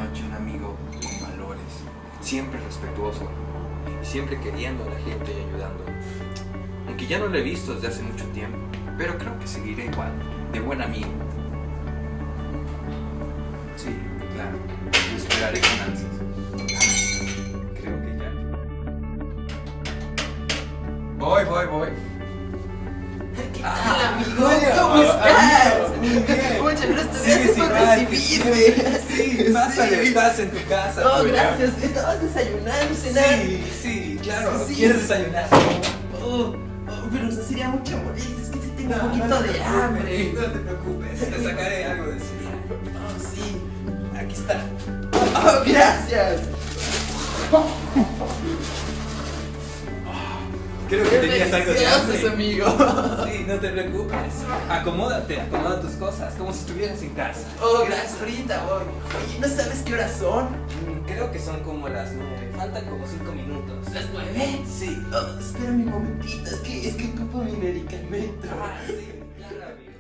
noche un amigo con valores, siempre respetuoso y siempre queriendo a la gente y ayudándola. Aunque ya no lo he visto desde hace mucho tiempo, pero creo que seguiré igual, de buen amigo. Sí, claro, lo esperaré con ansias. Creo que ya. Voy. ¿Qué tal, amigo? ¿Cómo estás? Muchas gracias por recibirme. Sí, pásale, estás en tu casa. Oh, gracias. Estabas desayunando, cenando. Sí, claro. Sí. ¿Quieres desayunar? Pero no sería mucha molestia. Es que sí tengo un poquito de hambre. No te preocupes, te sacaré algo de cereal. Oh, sí. Aquí está. Oh, gracias. Creo que tenías algo de Deliciosos, hambre. amigo. Sí, no te preocupes. Acomódate, acomoda tus cosas, como si estuvieras en casa. Oh, gracias. Ahorita voy. Oye, ¿no sabes qué horas son? Creo que son como las 9. Faltan como 5 minutos. ¿Las 9? Sí. Oh, espérame un momentito. Es que ocupo mi medicamento. Sí, claro, amigo.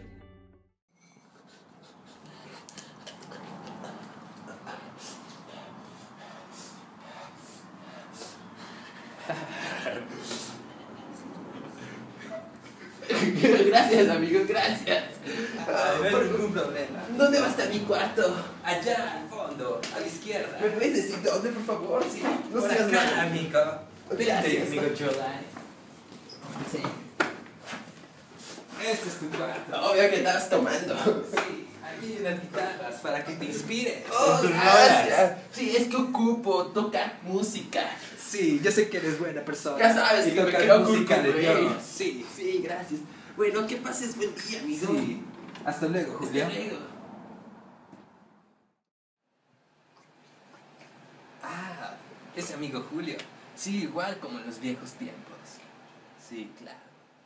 Gracias, amigo, gracias. No hay ningún problema. ¿Dónde va a estar mi cuarto? Allá al fondo, a la izquierda. ¿Me puedes decir dónde, por favor? Sí, no Por seas acá, malo. amigo. Gracias. Vente, amigo Jordan. Sí. Este es tu cuarto. Obvio que estabas tomando. Sí, aquí hay unas guitarras para que te inspires Oh, en tus gracias. rolas. Sí, es que ocupo tocar música. Sí, yo sé que eres buena persona. Ya sabes y que me tocas creo música de culto, Dios. güey. Sí. Sí, gracias. Bueno, que pases buen día, amigo. Sí. Hasta luego, Julio. Hasta luego. Ah, ese amigo Julio. Sí, igual como en los viejos tiempos. Sí, claro.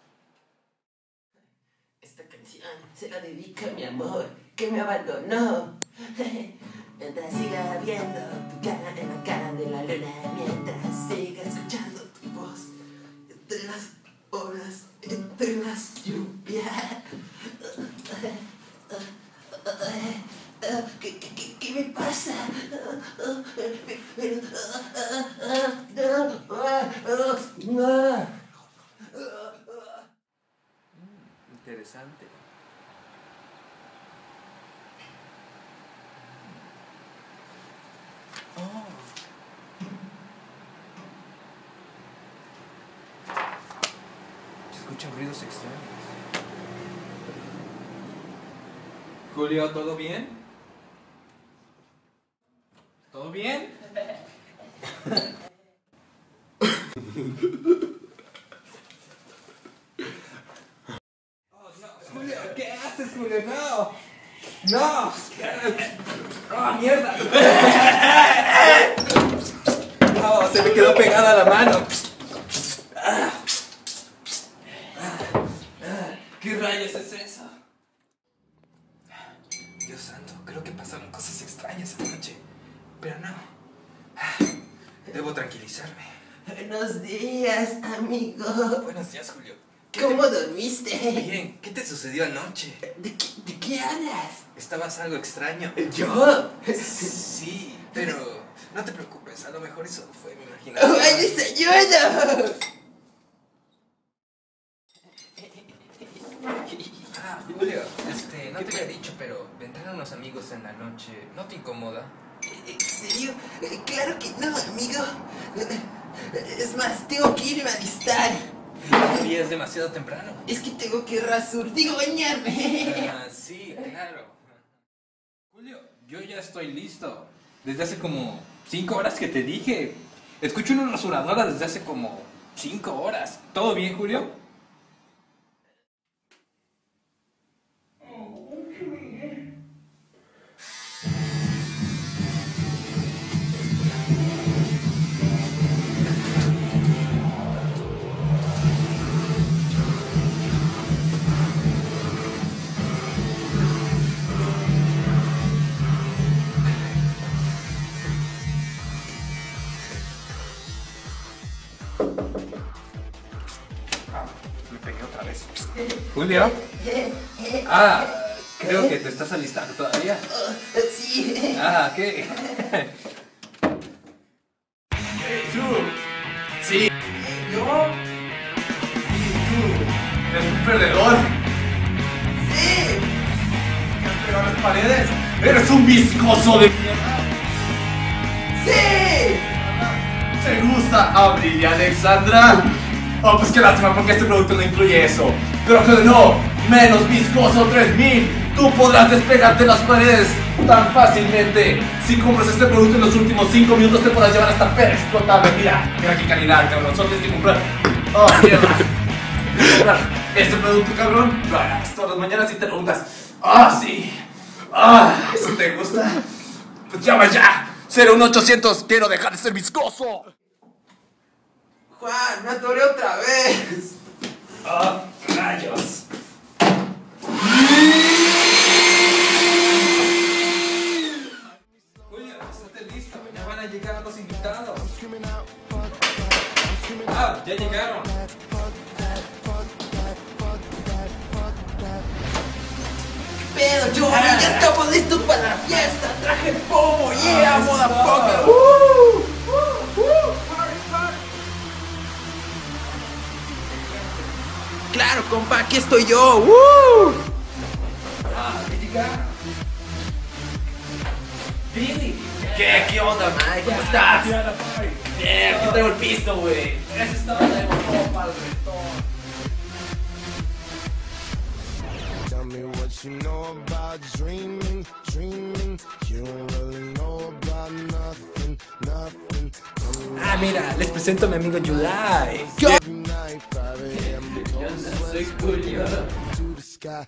Esta canción se la dedica a mi amor, que me abandonó. Mientras siga viendo tu cara en la cara de la luna, mientras siga escuchando tu voz entre las olas, entre las lluvias. ¿Qué me pasa? Interesante. Oh. Se escuchan ruidos extraños. Julio, ¿todo bien? ¿Todo bien? Julio, ¿qué haces, Julio? No. No. ¡Ah, mierda! Oh, se me quedó pegada la mano. ¿Qué rayos es eso? Dios santo, creo que pasaron cosas extrañas anoche. Pero no. Debo tranquilizarme. Buenos días, amigo. Buenos días, Julio. ¿Cómo dormiste? Bien, ¿qué te sucedió anoche? ¿De qué hablas? ¿Estabas algo extraño? ¿Yo? Sí, pero no te preocupes, a lo mejor eso fue mi imaginación. ¡Ay, desayuno! Ah, Julio, no te había dicho, pero vendrán unos amigos en la noche. ¿No te incomoda? ¿En serio? Claro que no, amigo. Es más, tengo que irme a alistar. Y es demasiado temprano. Es que tengo que bañarme. Ah, sí, claro. Julio, yo ya estoy listo. Desde hace como 5 horas que te dije. Escucho una rasuradora desde hace como 5 horas. ¿Todo bien, Julio? Me pegué otra vez. Julio. Creo que te estás alistando todavía. Sí. Ah, ¿qué? Hey, tú. Sí. ¿Yo? Eres un perdedor. Sí. ¿Te has pegado las paredes? Eres un viscoso de mierda. Sí. ¿Te gusta Abril y Alexandra? Oh, pues qué lástima porque este producto no incluye eso. Pero que no, menos viscoso 3000. Tú podrás despegarte las paredes tan fácilmente. Si compras este producto en los últimos 5 minutos te podrás llevar hasta per explotable. Mira, mira qué calidad, cabrón. Solo tienes que comprar. Oh, mierda. Comprar este producto, cabrón. Lo harás todas las mañanas y te preguntas. Ah, sí. Ah, ¿eso te gusta? Pues llama ya. 01800, quiero dejar de ser viscoso. Juan, me atoré otra vez. Ah, rayos. Julio, estate listo, ya van a llegar los invitados. Ah, ya llegaron. Pero yo ya estamos listos para la fiesta. Traje pomo, yeah, motherfucker. Claro, compa, aquí estoy yo. Ah, ya llegaron. Billy. ¿Qué onda, Mike? ¿Cómo estás? Bien, aquí traigo el pisto, güey. Eso es todo, tenemos todo para el retón. Tell me what you know about dreaming, dreaming. You don't really know about nothing, nothing. Ah, mira, les presento a mi amigo July. Every night, 5 a.m. Soy Julio. to the sky.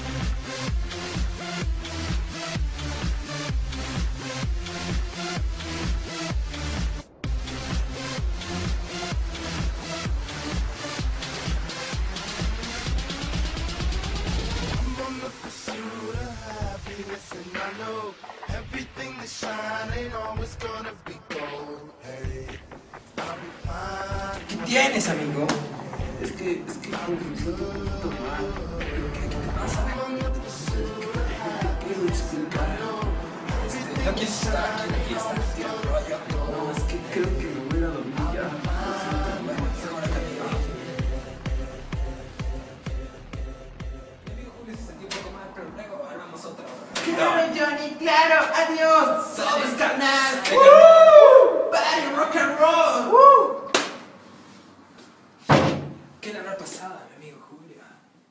I'm on the pursuit of happiness, and I know everything that shine ain't always gonna be gold. Hey, I'll be fine. ¿Qué tienes, amigo? Es que como que me siento un poquito mal. ¿Qué te pasa? No te puedo explicar. ¿No quieres estar aquí en la fiesta? Tío, rollo. No, es que creo que me voy a ir a dormir ya. Lo siento. Bueno, ahora también. Mi amigo Julio se sentía un poco mal, pero luego hablamos otra hora. Claro, Johnny, claro. Adiós. Sobres, carnal. Party, rock and roll. ¿Qué le habrá pasado a mi amigo Julio?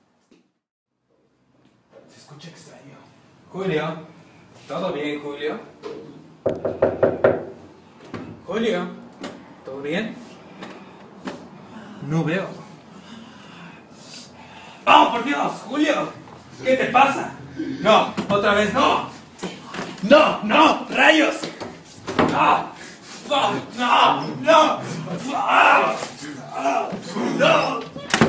Se escucha extraño. Julio, ¿todo bien, Julio? Julio, ¿todo bien? No veo. ¡Oh, por Dios, Julio! ¿Qué te pasa? No, otra vez no. No, no, rayos. No, no, no, no. No.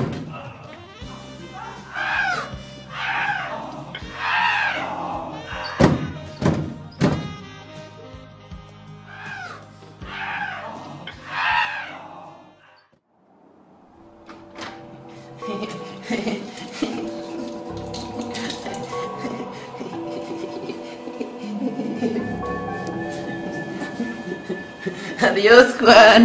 Adiós, Juan.